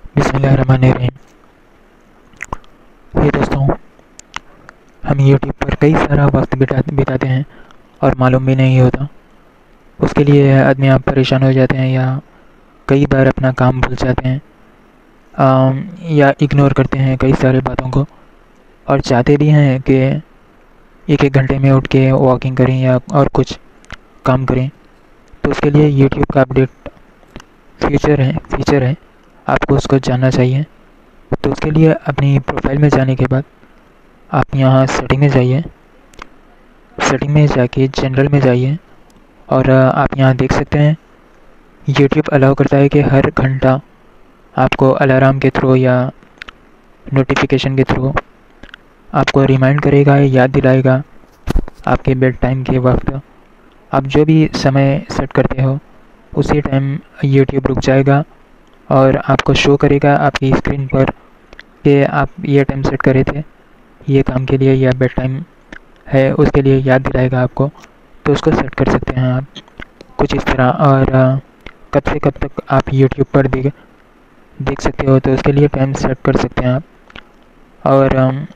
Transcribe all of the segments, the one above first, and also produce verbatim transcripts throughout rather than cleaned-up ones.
बिस्मिल्लाहिर्रहमानिर्रहीम। ये दोस्तों, हम यूट्यूब पर कई सारा वक्त बिता बिताते हैं और मालूम भी नहीं होता। उसके लिए आदमी आप परेशान हो जाते हैं या कई बार अपना काम भूल जाते हैं, आम, या इग्नोर करते हैं कई सारी बातों को, और चाहते भी हैं कि एक एक घंटे में उठ के वॉकिंग करें या और कुछ काम करें। तो उसके लिए यूट्यूब का अपडेट फीचर है फीचर है आपको उसको जानना चाहिए। तो उसके लिए अपनी प्रोफाइल में जाने के बाद आप यहाँ सेटिंग में जाइए। सेटिंग में जाके जनरल में जाइए और आप यहाँ देख सकते हैं यूट्यूब अलाउ करता है कि हर घंटा आपको अलार्म के थ्रू या नोटिफिकेशन के थ्रू आपको रिमाइंड करेगा, याद दिलाएगा आपके बेड टाइम के वक्त। आप जो भी समय सेट करते हो उसी टाइम यूट्यूब रुक जाएगा और आपको शो करेगा आपकी स्क्रीन पर कि आप ये टाइम सेट करे थे ये काम के लिए या बेड टाइम है, उसके लिए याद दिलाएगा आपको। तो उसको सेट कर सकते हैं आप कुछ इस तरह। और कब से कब तक आप यूट्यूब पर देख देख सकते हो, तो उसके लिए टाइम सेट कर सकते हैं आप। और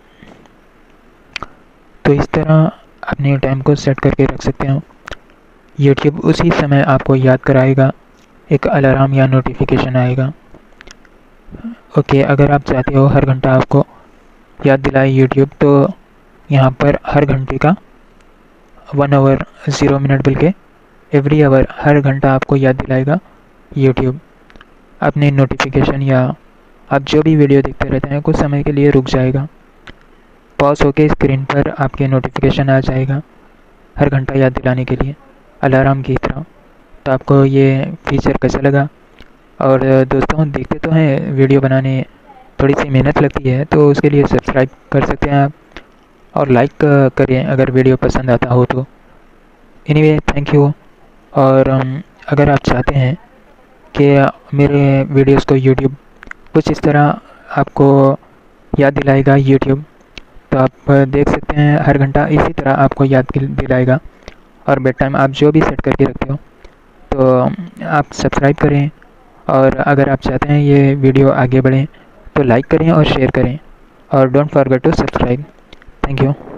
तो इस तरह अपने टाइम को सेट करके रख सकते हो। यूट्यूब उसी समय आपको याद कराएगा, एक अलार्म या नोटिफिकेशन आएगा। ओके, अगर आप चाहते हो हर घंटा आपको याद दिलाए यूट्यूब, तो यहाँ पर हर घंटे का वन आवर ज़ीरो मिनट बल्कि एवरी आवर, हर घंटा आपको याद दिलाएगा यूट्यूब। अपने नोटिफिकेशन या आप जो भी वीडियो देखते रहते हैं कुछ समय के लिए रुक जाएगा, पॉज होके स्क्रीन पर आपके नोटिफिकेशन आ जाएगा हर घंटा याद दिलाने के लिए अलार्म की तरह। तो आपको ये फीचर कैसा लगा? और दोस्तों, देखते तो हैं वीडियो बनाने थोड़ी सी मेहनत लगती है, तो उसके लिए सब्सक्राइब कर सकते हैं आप और लाइक करें अगर वीडियो पसंद आता हो तो। Anyway, thank you. और अगर आप चाहते हैं कि मेरे वीडियोस को यूट्यूब कुछ इस तरह आपको याद दिलाएगा यूट्यूब, तो आप देख सकते हैं हर घंटा इसी तरह आपको याद दिलाएगा। और बेड टाइम आप जो भी सेट करके रखते हो तो आप सब्सक्राइब करें। और अगर आप चाहते हैं ये वीडियो आगे बढ़े तो लाइक करें और शेयर करें, और don't forget to subscribe. Thank you.